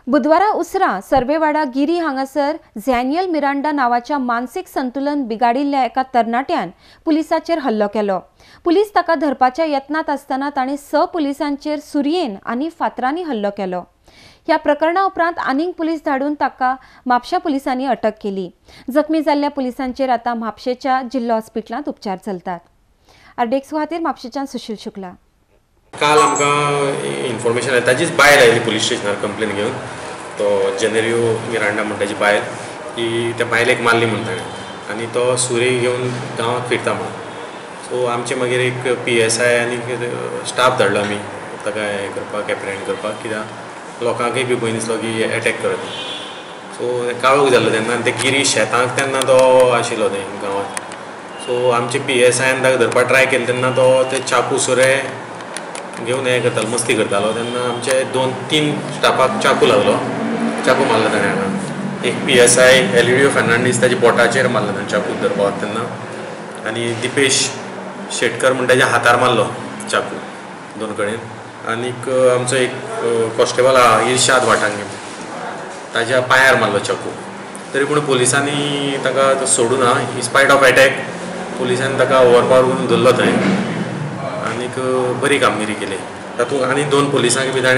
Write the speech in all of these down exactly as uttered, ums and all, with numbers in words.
बुधवारा उसरा सर्वेवाडा गिरी हांगासर झॅनियल मिरांडा नावाच्या मानसिक संतुलन बिगाडिल्ल्या एका तरणाट्यान पुलिसांचेर हल्लो केलो। पुलीस ताका धरपाच्या यत्नात आसतना ताणें स पुलिसांचेर सुरयेन आनी फातरांनी हल्लो केलो। ह्या प्रकरणा उपरांत आनीक पुलीस धाडून ताका म्हापशा पुलिसांनी अटक केली। जखमी जाल्ल्या पुलिसांचेर आतां म्हापशेच्या जिल्लो हॉस्पिटलांत उपचार चलतात। आरडेक्स खातीर म्हापशेच्यान सुशील शुक्ला। काल आमकां इन्फॉर्मेशन आयली, ताजीच बायल आयली पुलीस स्टेशनार कंप्लेन घेवन। तो जेनेरियो मिरांडा म्हणटा ताची बायल, की त्या बायलेक मारली म्हण ताणें आनी तो सुरी घेवन गांवांत फिरता म्हण। सो आमचे मागीर एक पी एस आय आनी स्टाफ धाडलो आमी ताका हें करपाक, एप्रिहेंड करपाक, कित्याक लोकांकय बी भंय दिसलो की एटॅक करत। सो काळोख जाल्लो तेन्ना आनी ते गिरी शेतांत तेन्ना तो आशिल्लो थंय गांवांत। सो आमचे पी एस आयन ताका धरपाक ट्राय केलें तेन्ना तो ते चाकू सुरे घेवन हें करतालो, मस्ती करतालो। तेन्ना आमचे दोन तीन स्टाफाक चाकू लागलो, चाकू मारलो ताणें हांगा। एक P S I Elidio Fernandes ताच्या पोटाचेर मारलो ताणें चाकू धरपाक तेन्ना, आनी दिपेश शेटकर म्हणटा ताच्या हातार मारलो चाकू दोन कडेन। आनीक आमचो एक कॉन्स्टेबल आहा इर्शाद वाटांगे, ताच्या पांयार मारलो चाकू। तरी पूण पुलिसांनी ताका सोडूं ना, इन्स्पायट ऑफ एटॅक पुलिसांनी ताका ओवरपावर करून धरलो थंय आनीक बरी कामगिरी केली। तातूंत आनी दोन पुलिसांक बी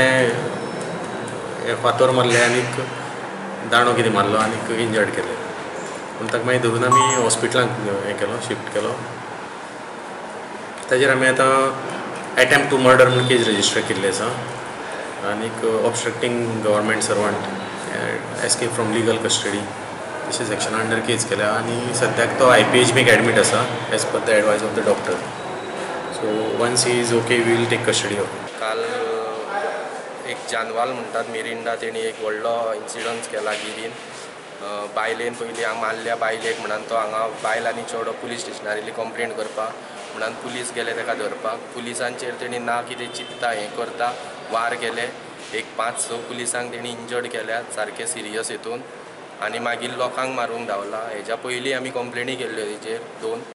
ताणें फातोर मारले आनीक दांडो कितें मारलो आनीक इंजर्ड केले। पूण ताका मागीर धरून आमी हॉस्पिटलांत हें केलो, शिफ्ट केलो। ताचेर आमी आतां एटेम्प्ट टू मर्डर म्हूण केस रजिस्टर केल्ली आसा आनीक obstructing government servant, escape from legal custody अशें सेक्शना अंडर केस केल्या आनी सद्याक तो आय पी एच बीक एडमीट आसा as per the advice of the doctor. So once he is okay we will take custody off. काल एक जानवाल म्हणटात मिरिंडा, तेणी एक व्हडलो इन्सिडंट केला गिरीन। बायलेन पयलीं हांगा मारल्या बायलेक म्हणून तो हांगा बायल आनी चेडो पुलीस स्टेशनार येयली कंप्लेंट करपाक, म्हणून पुलीस गेले ताका धरपाक। पुलिसांचेर तेणी ना कितें चिंत्ता हें करता वार केले। एक पांच स पुलिसांक तेणी इंजर्ड केल्यात सारके सिरियस हितून, आनी मागीर लोकांक मारूंक धांवला। हेच्या पयलीं आमी कंप्लेनी केल्ल्यो तेचेर दोन।